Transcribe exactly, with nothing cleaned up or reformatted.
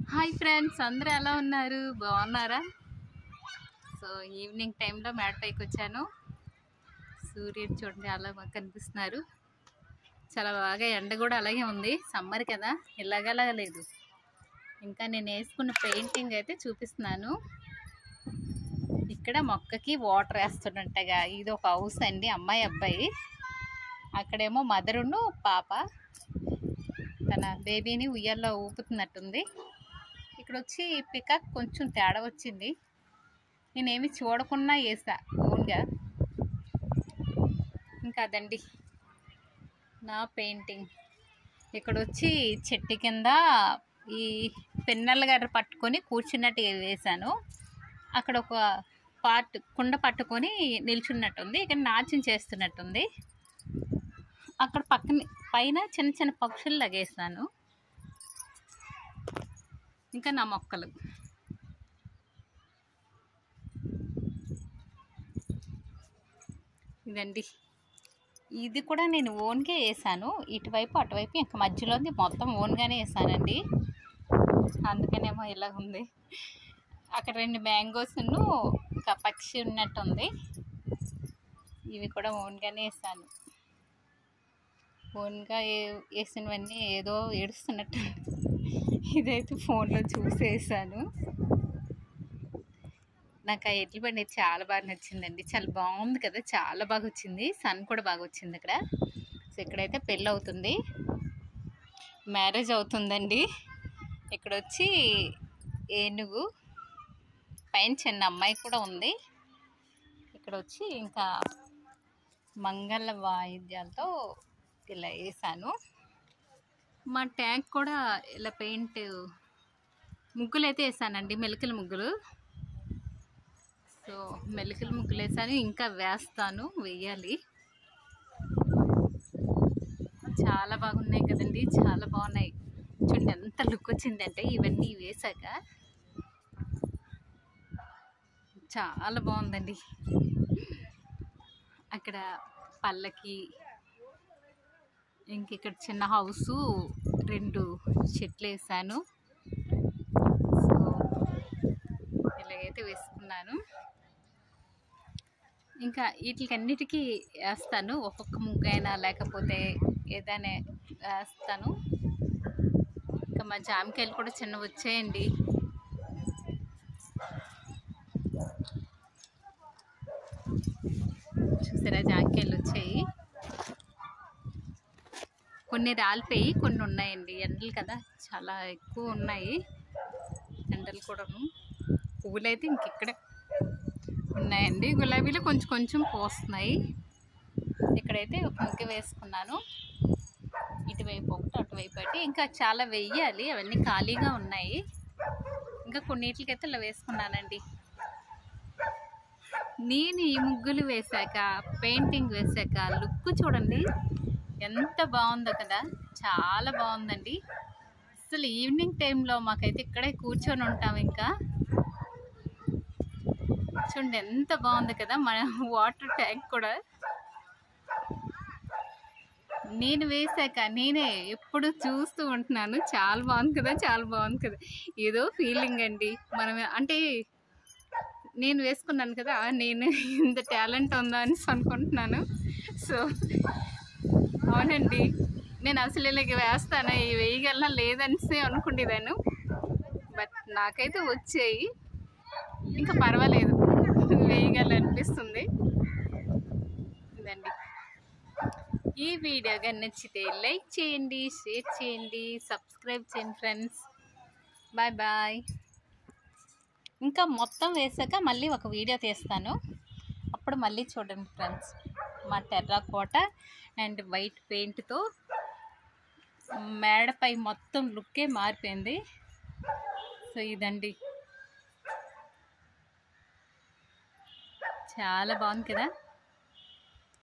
Hi friends, అందరూ ఎలా ఉన్నారు? బాగున్నారా? సో ఈవినింగ్ టైంలో మేడ పైకి వచ్చాను. సూర్యుడు చూడండి అలా బాగా కనిపిస్తున్నారు. చాలా బాగా ఎండ కూడా అలాగే ఉంది. సమ్మర్ కదా, ఇలాగలా లేదు. ఇంకా నేను వేసుకున్న పెయింటింగ్ అయితే చూపిస్తున్నాను. ఇక్కడ మొక్కకి వాటర్ వేస్తున్నట్టుగా. ఇది ఒక హౌస్ అండి, అమ్మాయి అబ్బాయి. అక్కడేమో మదరును పాప తన బేబీని ఉయ్యాల్లో ఊపుతున్నట్టుంది. ఇక్కడ వచ్చి పికాక్ కొంచెం తేడా వచ్చింది. నేనేమి చూడకుండా వేసా ఓన్గా. ఇంకా అదండి నా పెయింటింగ్. ఇక్కడ వచ్చి చెట్టు కింద ఈ పెన్నెల గారు పట్టుకొని కూర్చున్నట్టు వేసాను. అక్కడ ఒక పార్ట్ కుండ పట్టుకొని నిల్చున్నట్టుంది. ఇక్కడ నాట్యం చేస్తున్నట్టుంది. అక్కడ పక్కన పైన చిన్న చిన్న పక్షులు లగేసాను. ఇంకా నా మొక్కలు ఇదండి. ఇది కూడా నేను ఓన్గా వేసాను. ఇటువైపు అటువైపు ఇంకా మధ్యలోది మొత్తం ఓన్గానే వేసానండి. అందుకనేమో ఇలా ఉంది. అక్కడ రెండు మ్యాంగోస్ను ఇంకా పక్షి ఉన్నట్టుంది. ఇవి కూడా ఓన్గానే వేసాను. ఓన్గా వేసినవన్నీ ఏదో ఏడుస్తున్నట్టు. ఇదైతే ఫోన్లో చూసి వేసాను. నాకు ఆ ఎడ్ల బండి చాలా బాగా నచ్చిందండి. చాలా బాగుంది కదా, చాలా బాగా వచ్చింది. సన్ కూడా బాగా వచ్చింది ఇక్కడ. సో ఇక్కడైతే పెళ్ళి అవుతుంది, మ్యారేజ్ అవుతుందండి. ఇక్కడ వచ్చి ఏనుగు పైన చిన్న అమ్మాయి కూడా ఉంది. ఇక్కడ వచ్చి ఇంకా మంగళ వాయిద్యాలతో ఇలా వేసాను. మా ట్యాంక్ కూడా ఇలా పెయింట్ ముగ్గులు అయితే వేసానండి, మెలికల ముగ్గులు. సో మెలికల ముగ్గులు వేసాను, ఇంకా వేస్తాను, వేయాలి. చాలా బాగున్నాయి కదండి, చాలా బాగున్నాయి. చూడండి ఎంత లుక్ వచ్చిందంటే ఇవన్నీ వేసాక చాలా బాగుందండి. అక్కడ పల్లకి, ఇంక ఇక్కడ చిన్న హౌసు, రెండు చెట్లు వేసాను. సో ఇలాగైతే వేసుకున్నాను. ఇంకా వీటికన్నిటికీ వేస్తాను. ఒక్కొక్క ముగ్గైనా లేకపోతే ఏదైనా వేస్తాను. ఇంకా మా జామకాయలు కూడా చిన్న వచ్చాయండి. చూసారా, జామకాయలు వచ్చాయి. కొన్ని రాలిపోయి కొన్ని ఉన్నాయండి. ఎండలు కదా చాలా ఎక్కువ ఉన్నాయి, ఎండలు కూడాను. పువ్వులు అయితే ఇంక ఇక్కడ ఉన్నాయండి. గులాబీలు కొంచెం కొంచెం పోస్తున్నాయి. ఇక్కడైతే ఒక ముగ్గు వేసుకున్నాను. ఇటువైపు ఒకటి, అటువైపు ఒకటి. ఇంకా చాలా వెయ్యాలి, అవన్నీ ఖాళీగా ఉన్నాయి. ఇంకా కొన్నిటికైతే ఇలా వేసుకున్నానండి. నేను ఈ ముగ్గులు వేసాక, పెయింటింగ్ వేసాక లుక్ చూడండి ఎంత బాగుందో కదా, చాలా బాగుందండి. అసలు ఈవినింగ్ టైంలో మాకైతే ఇక్కడే కూర్చొని ఉంటాం. ఇంకా చూడండి ఎంత బాగుంది కదా. మన వాటర్ ట్యాంక్ కూడా నేను వేసాక నేనే ఎప్పుడు చూస్తూ ఉంటున్నాను. చాలా బాగుంది కదా, చాలా బాగుంది కదా. ఏదో ఫీలింగ్ అండి. మనం అంటే నేను వేసుకున్నాను కదా, నేను ఇంత టాలెంట్ ఉందా అని అనుకుంటున్నాను. సో అవునండి, నేను అసలు ఇలాగ వేస్తాను, వేయగలనా లేదనిసి అనుకుంటేదాను. బట్ నాకైతే వచ్చాయి, ఇంకా పర్వాలేదు, వేయగలనిపిస్తుంది. ఇదండి. ఈ వీడియో కానీ నచ్చితే లైక్ చేయండి, షేర్ చేయండి, సబ్స్క్రైబ్ చేయండి ఫ్రెండ్స్. Bye bye. ఇంకా మొత్తం వేసాక మళ్ళీ ఒక వీడియో తీస్తాను, అప్పుడు మళ్ళీ చూడండి ఫ్రెండ్స్. మా టెర్రాకోట అండ్ వైట్ పెయింట్తో మేడపై మొత్తం లుక్కే మారిపోయింది. సో ఇదండి, చాలా బాగుంది కదా.